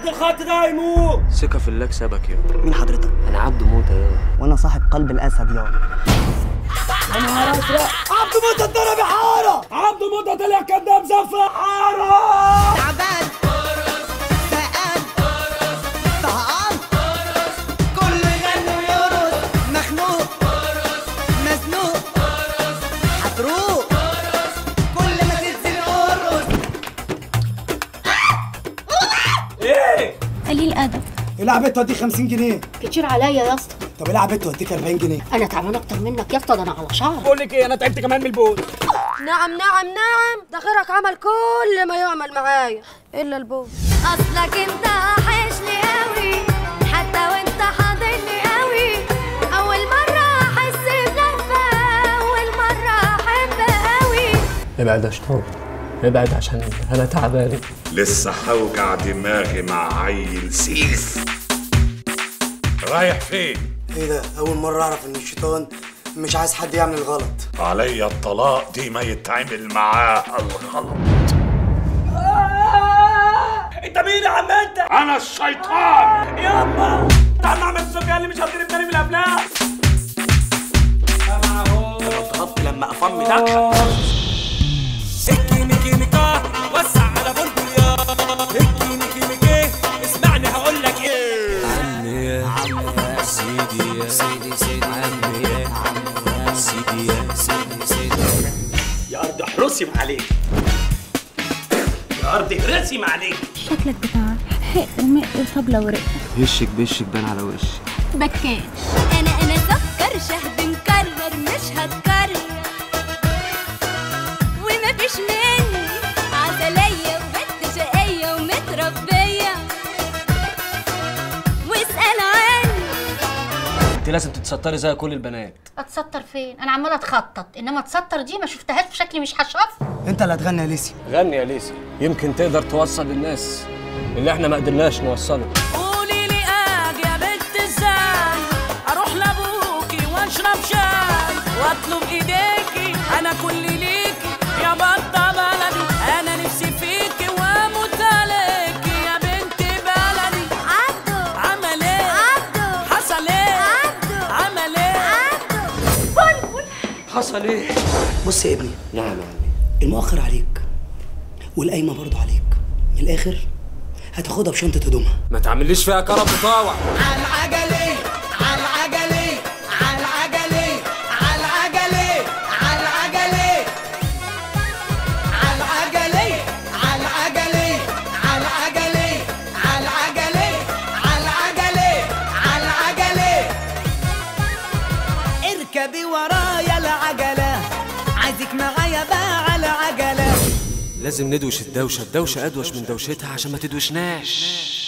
الخط ده هيموت. ثقة في الله كسبك يا. مين حضرتك؟ انا عبده موته يا. وانا صاحب قلب الاسد يا. يا نهار ازرق، عبده موته اتضرب يا حاره. عبده موته طلع كداب زفه حاره. تعبان زهقان طهقان كله يغني ويرقص مخنوق مزنوق حتروق كل ما تنزل ارقص. ايه؟ قليل ادب. العب توديك 50 جنيه. كتير عليا يا اسطى. طب العب توديك 40 جنيه. انا تعبان اكتر منك يا اسطى، ده انا على شعر. بقول لك ايه، انا تعبت كمان من البول. نعم نعم نعم، ده غيرك عمل كل ما يعمل معايا الا البول. اصلك انت وحشني قوي حتى وانت حاضني قوي. اول مره احس بلهفه، اول مره احب قوي. ابعد يا شطار، ابعد عشان انا تعبان. لسه هوجع دماغي مع عيل سيف. رايح فين؟ ايه ده؟ اول مره اعرف ان الشيطان مش عايز حد يعمل الغلط. عليا الطلاق دي ما يتعمل معاها الغلط. انت مين يا عم انت؟ انا الشيطان. ياما تعال نعمل الزوجيه اللي مش هتضرب تاني من الافلام. انا اهو. انا اتضربت لما افمي دكه. كيمي كيميكا وسع على بلبليا. كيمي كيميكا اسمعني هقول لك ايه. عمي يا سيدي يا سيدي سيدي عمي يا سيدي يا سيدي سيدي. يا ارض احرسي ما عليك، يا ارض اهرسي ما عليك. شكلك بتاع حق ومق وطبلة ورق. وشك بشك بان على وشك. بكاش. انا سكر شهد مكرر مش هتكرر ومفيش مني عسلية وبنت شقية ومتربية واسأل عني. انت لازم تتستري زي كل البنات. اتستر فين؟ انا عماله اتخطط، انما اتستر دي ما شفتهاش في شكلي، مش هشوف. انت اللي هتغني يا ليسي. غني يا ليسي، يمكن تقدر توصل للناس اللي احنا ما قدرناش نوصله. قولي لي اجي يا بنت ازاي اروح لابوكي واشرب شاي واطلب ايديكي انا كل ليكي يا بطه بلدي انا نفسي فيكي واموت عليكي يا بنت بلدي. عبده عمل ايه؟ عبده حصل ايه؟ عبده عمل ايه؟ عبده. حصل ايه؟ بص يا ابني، نعم يا عمي. المؤخر عليك والقايمه برضو عليك. من الاخر هتاخدها بشنطه هدومها. ما تعمليش فيها كرم بطاوع. عالعجلي عالعجلي عالعجلي عالعجلي عالعجلي عالعجلي عالعجلي عالعجلي عالعجلي عالعجلي عالعجلي. اركبي ورايا العجلة عايزك معايا بقى على عجلة. لازم ندوش الدوشة، الدوشة أدوش من دوشتها عشان ما تدوشناش.